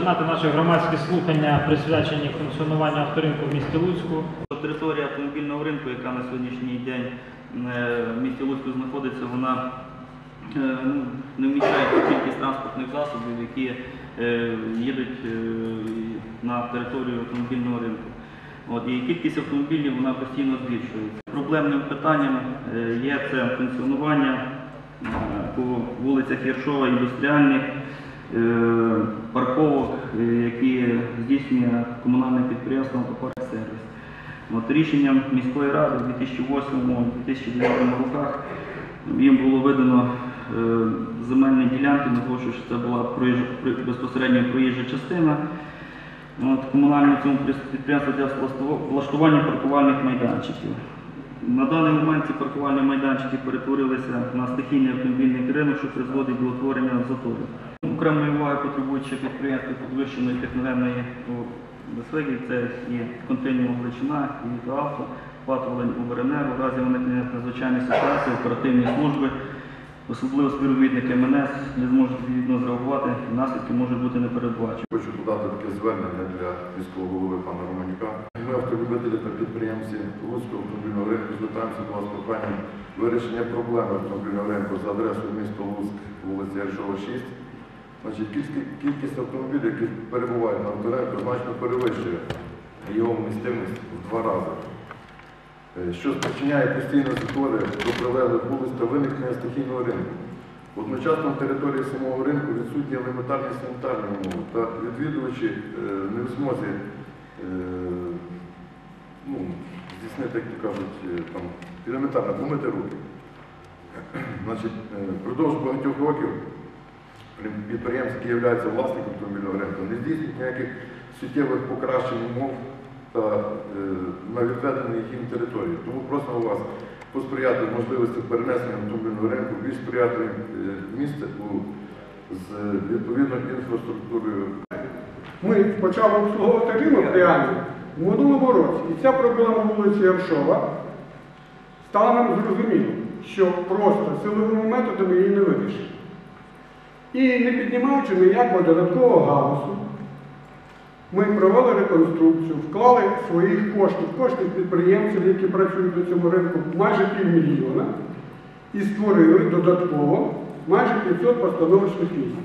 розпочинати наші громадські слухання, присвячені функціонуванню авторинку в місті Луцьку. Територія автомобільного ринку, яка на сьогоднішній день в місті Луцьку знаходиться, вона не вміщає кількість транспортних засобів, які їдуть на територію автомобільного ринку. І кількість автомобілів вона постійно збільшується. Проблемним питанням є це функціонування по вулицях Єршова, індустріальних, парковок, які здійснює комунальне підприємство «Автопарк-сервіс». Рішенням міської ради в 2008-2009 роках їм було видано земельні ділянки, тому що це була безпосередньо проїжджа частина комунального цьому підприємства для влаштування паркувальних майданчиків. На даний момент ці паркувальні майданчики перетворилися на стихійний автомобільний ринок, що призводить до утворення заторів. Окремої уваги потребують ще підприємства підвищеної техногенної безпеки, це і континуум Галичина, і «Вітоавто», патрулень УВРНР, у разі виникнення надзвичайної ситуації, оперативні служби, особливо співробітники МНС, не зможуть відповідно зреагувати, наслідки можуть бути непередбачені. Хочу додати таке звернення для міського голови пана Романюка. Ми, автолюбителі та підприємці Луцького автомобільного ринку, звертаємося до вас з проханням вирішення проблеми автомобільного ринку за адресою міста Луцьк, вулиця Єршова, 6. Кількість автомобілів, які перебувають на авторинку, значно перевищує його вмістимість в 2 рази, що спричиняє постійні затори до прилеглих вулиць та виникнення стихійного ринку. Одночасно на території самого ринку відсутні елементарні санітарні умови та відвідувачі не в змозі здійснити, як то кажуть, елементарно помити руки. Впродовж багатьох років підприємці, які являються власником автомобільного ринку, не здійснюють ніяких суттєвих покращень умов на відведених їм території. Тому просимо вас посприяти можливості перенесення автомобільного ринку в більш сприятливе місце з відповідною інфраструктурою. Ми почали обслуговувати ринок реально в минулому році. І ця проблема вулиці Єршова стала нам зрозуміло, що просто силовими методами її не вирішить. І не піднімаючи ніякого додаткового галасу, ми провели реконструкцію, вклали своїх коштів підприємців, які працюють на цьому ринку, майже 500 000 і створили додатково майже 500 постановочних місць.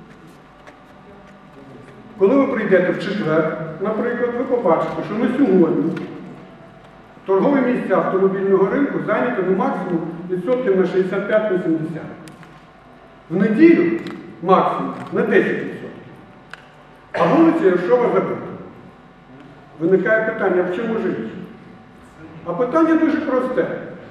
Коли ви прийдете в четвер, наприклад, ви побачите, що на сьогодні торгові місця автомобільного ринку зайняті максимум відсотків на 65-70. В неділю максимум на 10%. А вулиця Єршова забита. Виникає питання, в чому жити? А питання дуже просте.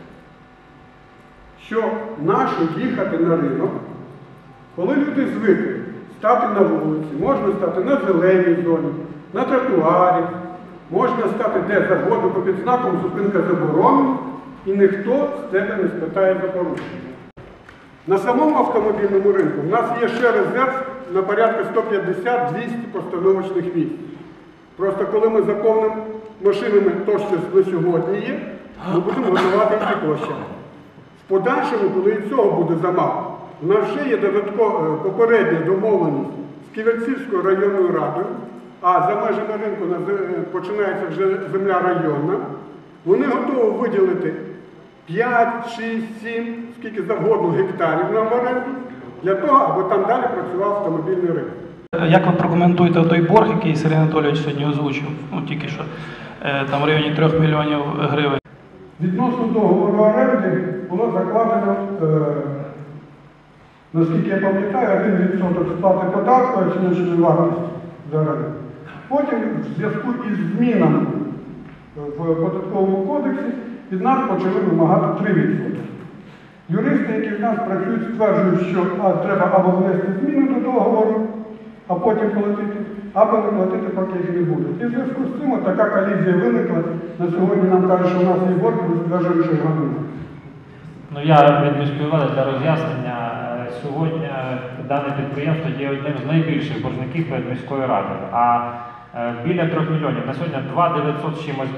Що нащо їхати на ринок, коли люди звикли стати на вулиці, можна стати на зеленій зоні, на тротуарі, можна стати де завгодно, під знаком зупинка заборонена, і ніхто з тебе не спитає за порушення. На самому автомобільному ринку в нас є ще резерв на порядку 150-200 постановочних місць. Просто коли ми заповнимо машинами то, що на сьогодні є, ми будемо готувати ці площади. В подальшому, коли і цього буде замало, у нас вже є додаткова попередня домовленість з Ківерцівською районною радою, а за межами ринку починається вже земля районна. Вони готові виділити 5, 6, 7, скільки завгодно гектарів нам в оренду, для того, аби там далі працював автомобільний ринок. Як ви прокоментуєте той борг, який Сергій Анатолійович сьогодні озвучив, тільки що, там в районі 3 мільйонів гривень? Відносно договору оренди було закладено, наскільки я пам'ятаю, 1% сплати податку, оціночної вартості за оренду. Потім, в зв'язку із змінами в податковому кодексі, від нас почали вимагати 3%. Юристи, які в нас працюють, стверджують, що треба або внести зміни до договору, а потім платити, або не платити, поки їх не буде. І в зв'язку з цим така колізія виникла. На сьогодні нам кажуть, що у нас є борг, ми стверджуємо, що його немає. Я від міської влади для роз'яснення. Сьогодні дане підприємство є одним з найбільших боржників перед міською радою. А біля 3 мільйонів. На сьогодні 2 900 з чимось борг.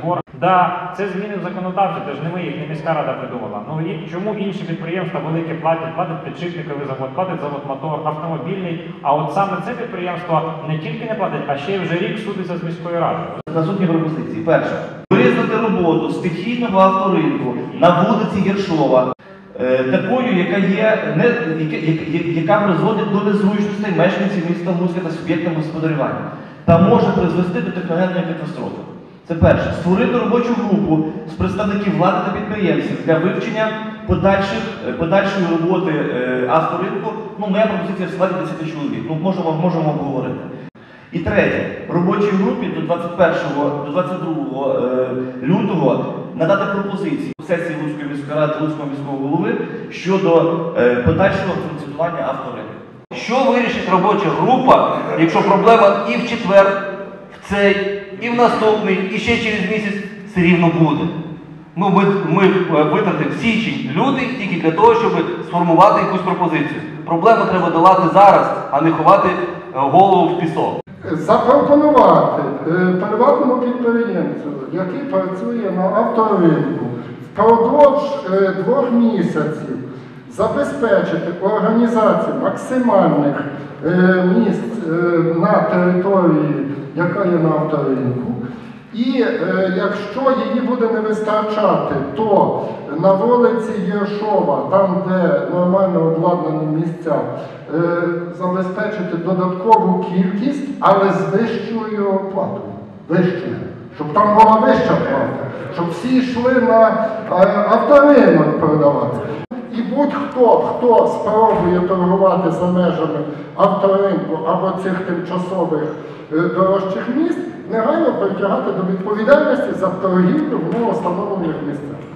Да, це зміни в законодавстві, це ж не ми їх, не міська рада придумала. Ну і чому інші підприємства великі платять? Платить підшипниковий завод, платить завод мотор, автомобільний. А от саме це підприємство не тільки не платить, а ще й вже рік судиться з міською радою. Наступні пропозиції. Перше. Визнати роботу стихійного авторинку на вулиці Єршова такою, яка призводить до незручностей мешканців міста Луцька та суб'єктам господарювання та може призвести до техногенної катастрофи. Це перше. Створити робочу групу з представників влади та підприємців для вивчення подальшої роботи авторинку. Ну, моя пропозиція в складі 10 чоловік. Ну, можемо обговорити. І третє. Робочій групі до 22 лютого надати пропозиції сесії Луцької міської ради, Луцького міського голови щодо подальшого функціонування авторинку. Що вирішить робоча група, якщо проблема і в четвер, в цей, і в наступний, і ще через місяць все рівно буде? Ну, ми витратимо січень, лютий тільки для того, щоб сформувати якусь пропозицію. Проблему треба долати зараз, а не ховати голову в пісок. Запропонувати приватному підприємцю, який працює на авторинку, впродовж 2 місяців забезпечити організацію максимальних місць на території, яка є на авторинку. І якщо її буде не вистачати, то на вулиці Єршова, там де нормально обладнані місця, забезпечити додаткову кількість, але з вищою платою. Вищою. Щоб там була вища плата. Щоб всі йшли на авторинок продавати. І будь-хто, хто спробує торгувати за межами авторинку або цих тимчасових дорожчих місць, негайно притягати до відповідальності за торгівлю в новостановлених місцях.